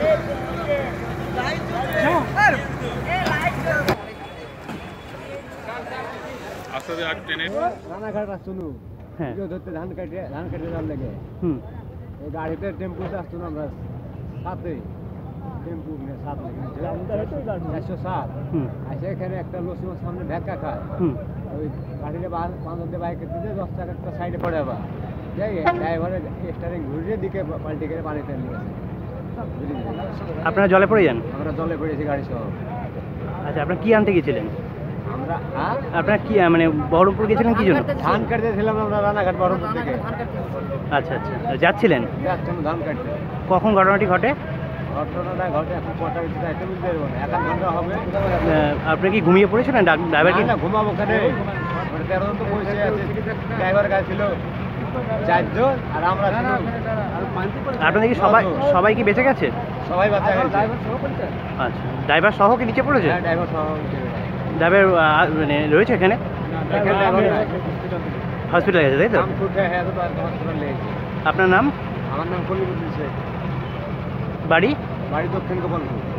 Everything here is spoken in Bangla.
রানাঘাট আসতো ধরতে ধান কাটে যাওয়ার লেগে এই গাড়িতে টেম্পুতে আসতো না আমরা সাথে টেম্পু 407 আসে এখানে একটা লোক সামনে ধাক্কা খায় ওই গাড়িতে বাঁধতে বাইক করতে 10 টাকা একটা সাইডে পড়ে আবার যাই ড্রাইভারের স্টারিং ঘুরিয়ে দিকে পাল্টি করে পানিতে নিয়ে গেছে। আপনারা জলে পড়ে যান? আমরা জলে পড়েছি গাড়ি সহ। আচ্ছা, আপনারা কি আনতে গেছিলেন? আমরা আপনারা কি মানে বহরমপুর গেছিলেন কি জন্য? ধান কাটতেছিলাম আমরা রানাঘাট বহরমপুর থেকে। আচ্ছা আচ্ছা, যাচ্ছিলেন? যাচ্ছিলাম ধান কাটতে। কখন ঘটনাটি ঘটে? ঘটনাটা ঘটে এখন কটা যাইতে বুঝতে পারবো না, 1 ঘন্টা হবে। আপনি কি ঘুমিয়ে পড়েছিলেন? ড্রাইভার কি? না, ঘুমাবো ওখানে 13 জন তো বসে আছে, ড্রাইভার গায়ে ছিল 4 জন আর আমরা ছিলাম। আপনাদের কি সবাই কি বেঁচে গেছে? সবাই বাঁচা গেছে। আচ্ছা, ড্রাইভার সহ কি নিচে পড়েছে? হ্যাঁ, ড্রাইভার সহ। ড্রাইভার মানে রয়েছে এখানে? হসপিটালে গেছে, তাই তো? আপনার নাম? আমার নাম কলিমুদ্দিন শেখ। বাড়ি? বাড়ি দক্ষিণ গোপালপুর।